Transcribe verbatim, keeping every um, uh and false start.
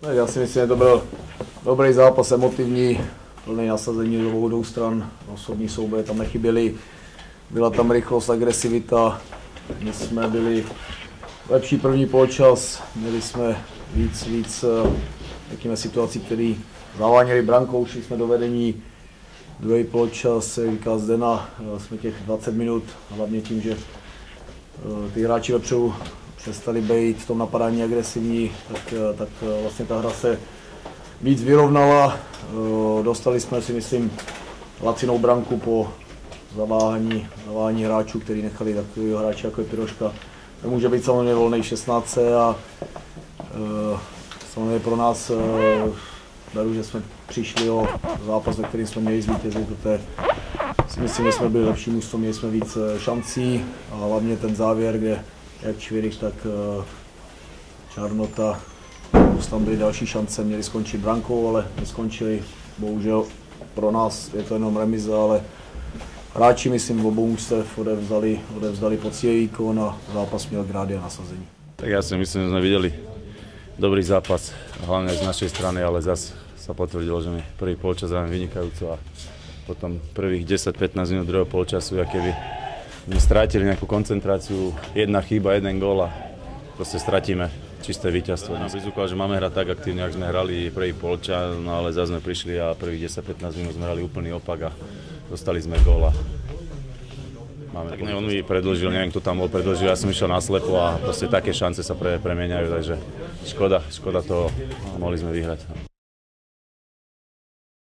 Já si myslím, že to byl dobrý zápas, emotivní, plný nasazení do obou dvou stran, osobní souboje tam nechyběly, byla tam rychlost, agresivita, my jsme byli lepší první poločas, měli jsme víc, víc řekněme, situací, které zaváněly brankou, šli jsme do vedení, druhý poločas, jak říká Zdena, jsme těch dvacet minut, hlavně tím, že ty hráči vepředu přestali být v tom napadání agresivní, tak, tak vlastně ta hra se víc vyrovnala. Dostali jsme si, myslím, lacinou branku po zaváhání, zaváhání hráčů, kteří nechali takového hráče jako je Piroška. To může být samozřejmě volnej šestnáct a samozřejmě pro nás beru, že jsme přišli o zápas, ve kterém jsme měli zvítězit, protože si myslím, že jsme byli lepší mužstvo, měli jsme víc šancí a hlavně ten závěr, kde jak Čvirik, tak Čarnota, tam byly další šance, měli skončit brankou, ale neskončili. Bohužel pro nás je to jenom remiza, ale hráči, myslím, v obou mužstev odevzdali, odevzdali poctivý výkon a zápas měl grády a nasazení. Tak ja si myslím, že sme videli dobrý zápas, hlavne z našej strany, ale zase sa potvrdilo, že my prvý polčas hráme vynikajúco a potom prvých desať pätnásť minút druhého polčasu, aké by sme strátili nejakú koncentráciu, jedna chyba, jeden gól a proste stratíme čisté víťazstvo. Nás vyzúkal, že máme hrať tak aktívne, ako sme hrali prvý polčas, no ale zase sme prišli a prvých desať pätnásť minút sme hrali úplný opak a dostali sme gól. Máme tak, ne, on mi predĺžil, neviem, kto tam bol, predĺžil, ja som išiel naslepo a proste také šance sa pre, premieňajú, takže škoda, škoda toho, mohli sme vyhrať.